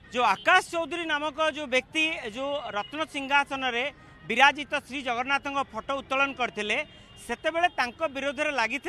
जो आकाश चौधरी नामक जो व्यक्ति जो रत्न सिंहासन रे विराजित श्री जगन्नाथ फोटो उत्तोलन करते विरोध में लगी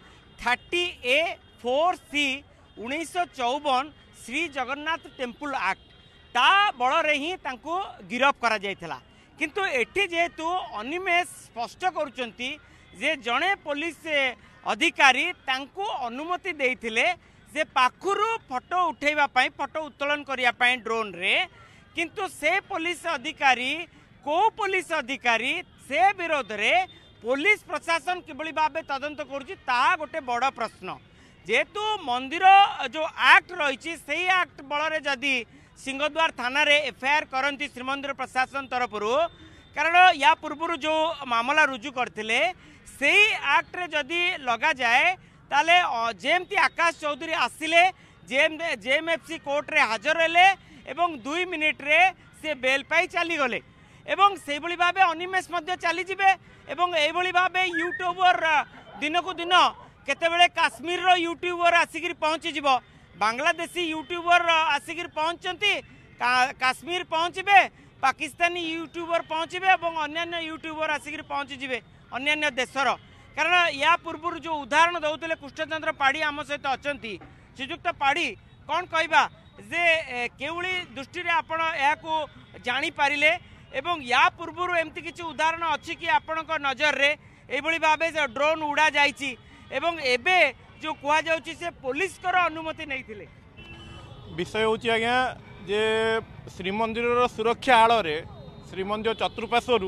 30A4C 1954 Shri Jagannath temple act ता बल ही गिरफ करा जायथिला। किंतु एठी जेहेतु अनिमेष स्पष्ट करुचंती जे जड़े पुलिस अधिकारी तांको अनुमति देइथिले जे पाखुरु फोटो उठेबा पई फोटो उत्तोलन करिया पई ड्रोन रे, किंतु से पुलिस अधिकारी को पुलिस अधिकारी से विरोध रे पुलिस प्रशासन किभली भाबे तदंत करुची ता गोटे बड़ प्रश्न। जेहेतु मंदिर जो एक्ट रही से एक्ट बल जदि सिंहद्वार थाना रे एफआईआर करती श्रीमंदिर प्रशासन तरफ कारण या पूर्व जो मामला रुजु करते से एक्ट रे जदि लगा जाए ताले जेमती आकाश चौधरी आसिले जेएमएफसी कोर्ट रे हाजर हेले एवं 2 मिनिट रे से बेल पाई चली गले एवं से भली भाबे अनिमेष मध्य चली जिबे एवं ए भली भाबे यूट्यूबर दिन को दिन केतेबेले काश्मीर रो यूट्यूबर आसिक पहुँची जीव बांग्लादेशी यूट्यूबर आसिक पहुँचती काश्मीर पहुँचे पाकिस्तानी यूट्यूबर पहुँचे और अन्य यूट्यूबर आसिक पहुँची जिवे अन्य देशर कारण या पूर्व जो उदाहरण दौले कृष्णचंद्र पाढ़ी आम सहित अच्छा श्रीजुक्त पाढ़ी कौन कहवा जे केउली दृष्टि आपण या जापारे एवं या पूर्व एमती किसी उदाहरण अच्छी कि आपण नजर रे एभली भावे ड्रोन उड़ा जाइए एवं एबे जो कह से पुलिस अनुमति नहीं थिले। विषय हूँ आज्ञा जे श्रीमंदिर सुरक्षा आड़ श्रीमंदिर चतुर्पार्श्वर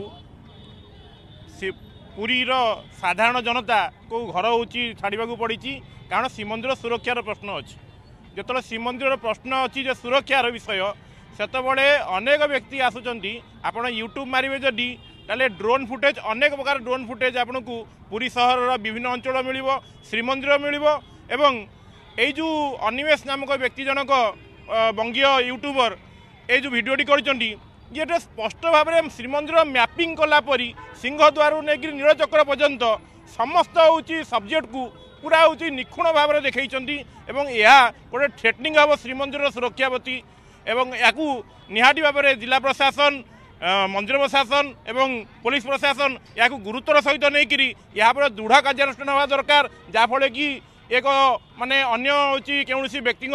पुरीर साधारण जनता को घर हूँ छाड़ा पड़ी कारण श्रीमंदिर सुरक्षार प्रश्न अच्छी जो श्रीमंदिर प्रश्न अच्छी जो सुरक्षार विषय सेतबले अनेक व्यक्ति आसुचंती आपण यूट्यूब मारे जदि ताले ड्रोन फुटेज अनेक प्रकार ड्रोन फुटेज आपन को पुरी सहर विभिन्न अंचल मिल श्रीमंदिर मिल एवं ये जो अनिमेष नामक व्यक्ति जनक बंगीय यूट्यूबर ये जो भिडटी कर स्पष्ट भाव में श्रीमंदिर मैपिंग कलापरी सिंहद्वार नहीं नीलचक्र पर्यंत समस्त हूँ सब्जेक्ट को पूरा हूँ निखुण भाव में देखई गोटे थ्रेटनिंग हम श्रीमंदिर सुरक्षा प्रति एवं या निहाटी भाव में जिला प्रशासन मंदिर प्रशासन एवं पुलिस प्रशासन या गुरुत्वर सहित नहीं या दृढ़ कार्यानुष्ठान होगा दरकार जहाँफल कि एक माने अन्य हूँ कौन व्यक्ति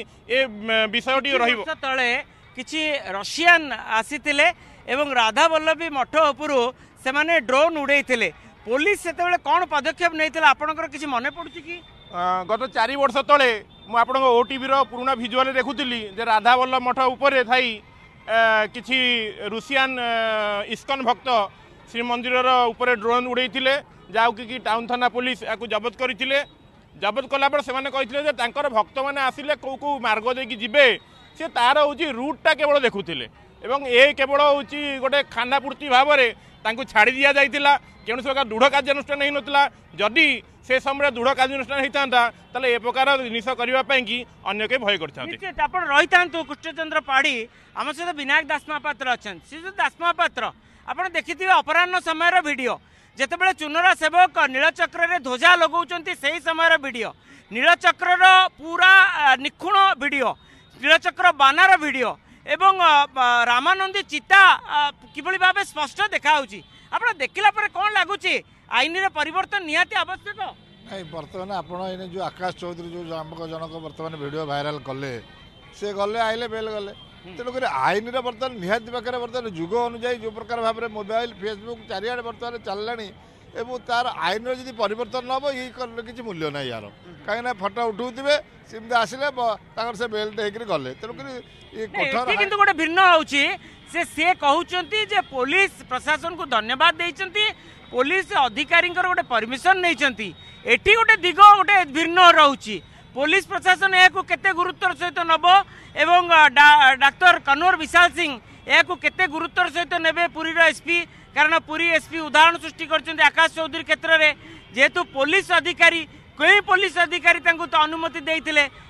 विषयटी तले किछि रशियन आसीथिले एवं राधा वल्लभी मठ उपरू से माने ड्रोन उड़ेइथिले पुलिस से कौन पदक्षेप नहीं आपंकर किसी मन पड़ुछि कि गत 4 वर्ष तले मुझे ओटीवी पुराना भिजुआल देखुली राधा वल्लभ मठ उपरे थाई किछि रुसियान इस्कन भक्त श्रीमंदिर उपरे ड्रोन उड़ेइथिले जाऊ कि टाउन थाना पुलिस या जबत करते जबत कलापर से भक्त मैंने आसिले कौ कौ मार्ग देकी जिबे से तार हूँ रूटा केवल देखुले एवं ये केवल हूँ गोटे खानापूर्ति भाव में छाड़ी दि जाइए कौन प्रकार दृढ़ कार्यानुष्ठान हो नाला जदि से समय दृढ़ कार्यानुष्ठान होता ए प्रकार जिनिस करने की अन्य के भय कर रही था कृष्णचंद्र पाढ़ी आम सहित विनायक दास महापात्र अच्छा श्रीजुत दास महापात्र आप देखिए अपराह्न समय वीडियो जितेबाला चुनरा सेवक नीलचक्र ध्वजा लगाउछंती से समय वीडियो नीलचक्र पूरा निखुण वीडियो नीलचक्र बानार वीडियो एवं रामानंदी चिता किभली भाव स्पष्ट देखा आप देखला पर कौन लगुच आईन परिवर्तन निहाती आवश्यक नहीं बर्तमान आप जो आकाश चौधरी जो जनक बर्तमान वीडियो वायरल कले से गले आइले बेल गले तेणुक आईन बर्तमान निहाती पाखे बर्तमान जुग अनुजाई जो प्रकार भाव में मोबाइल फेसबुक चारिआडे बर्तमान चललानी एवं तार आईन जब परिवर्तन हम ये किसी मूल्य ना यार कहीं फोटो उठाऊे सिमती आसिले से बेल्ट होकर गले तेणुक गोटे भिन्न होची से कहते जे पुलिस प्रशासन को धन्यवाद देइचंती पुलिस अधिकारी गोटे परमिशन नहीं एटी गोटे दिग गोटे भिन्न रोची पुलिस प्रशासन यहाँ केते गुरुत्वर सहित नब एवं डाक्टर कन्वर विशाल सिंह यहाँ केते गुरुत्वर सहित नेबे पुरी एसपी कारण पुरी एसपी उदाहरण सृष्टि करछन्ते आकाश चौधरी क्षेत्र में जेहेतु पुलिस अधिकारी कई पुलिस अधिकारी तो अनुमति देइथिले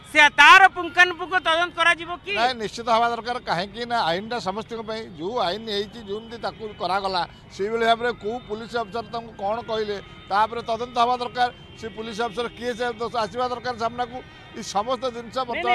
से तार पुंखानुपुंख तदंत करा जिवो कि ना निश्चित हवा दरकार कहीं ना आईन समस्त जो आईन जमी करागला से भाव में कौ पुलिस अफसर कौन कहले तापर तदंत हवा दरकार से पुलिस अफसर किए से आसवा दरकार सामना को ये समस्त जिन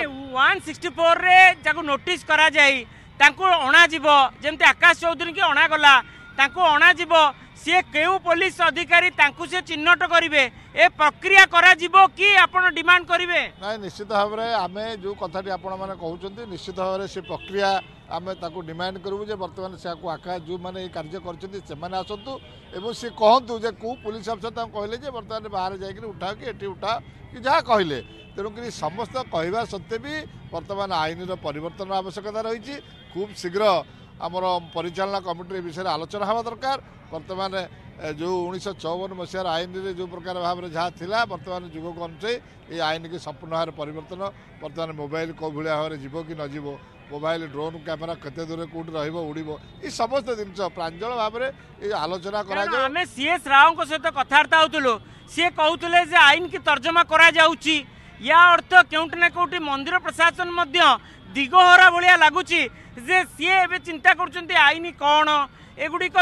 164 रे जाको नोटिस करा जाई तांको अणा जीवो जेमते आकाश चौधरी के अणा गला तांको अणा जीवो सी केउ पुलिस अधिकारी तांको से चिन्हट करिवे ए प्रक्रिया करा जीवो कि आपण डिमांड करिवे ना निश्चित भाव में आम जो कथाटी आपण मैंने कहते निश्चित भाव में से प्रक्रिया आम ताको डिमांड करूँ बर्तमान से आकाश जो मैंने ये कार्य करते आसतु एवं सी कहतु जे कौ पुलिस अफसर कहले बर्तमान बाहर जाकर उठा कि एटी उठा कि जहाँ कहले तेणुक समस्त कहवा सत्वे भी बर्तमान आईन परिवर्तन आवश्यकता रही खूब शीघ्र आमर परिचालना कमिटी विषय आलोचना हवा दरकार बर्तमान जो 1954 मसीहार आईन जो प्रकार भाव में जहाँ थी बर्तमान जुग अनुसार ये आईन की संपूर्ण भाव में परिवर्तन बर्तमान मोबाइल कौ भाया भाव में जीव कि न जीव मोबाइल ड्रोन कैमेरा केते दूर कौट रुड़ो ये समस्त जिन प्रांजल भाव में ये आलोचना आम सीएस राव सहित कथबार्ता होलु सी कहते जे आईन की तर्जमा करा जाउची या अर्थ केउटी ना केउटी मंदिर प्रशासन दिगहरा भाया लगुच जे सी ए चिंता कर आईन कौन एगुड़िक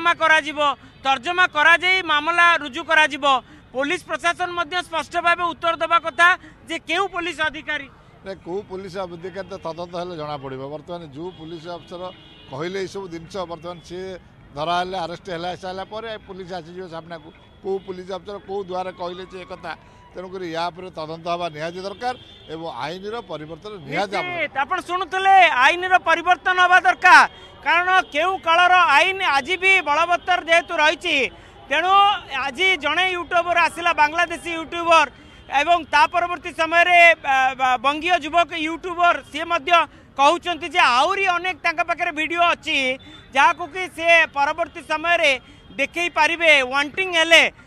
तर्जमा करा जाई मामला रुजु करा जिवो पुलिस प्रशासन स्पष्ट भाव उत्तर देवा कथा जे केउ पुलिस अधिकारी कौ पुलिस अधिकारी तो तदंत हेल्ले जना पड़े बर्तमान जो पुलिस अफसर कहले ये सब जिन बर्तमान सी धरा हेल्ले आरेस्ट है सारापर पुलिस आसीज सामना को कौ पुलिस अफसर कौ द्वारा कहले से एक तेणुक या तदंत हवा निहाती दरकार एवं आईन परिवर्तन निहाती आप शुणुले आईन परिवर्तन हवा दरकार कारण केउ कालर आईन आज भी बलवत्तर जेहेतु रही तेणु आज जड़े यूट्यूबर आसला बांग्लादेशी यूट्यूबर एवं ता परवर्ती समय रे बंगीय युवक यूट्यूबर सी कहते जे आहरी अनेक पाखे वीडियो अच्छी जहाँ को कि से परवर्ती समय रे देखई पारिबे वांटिंग हेले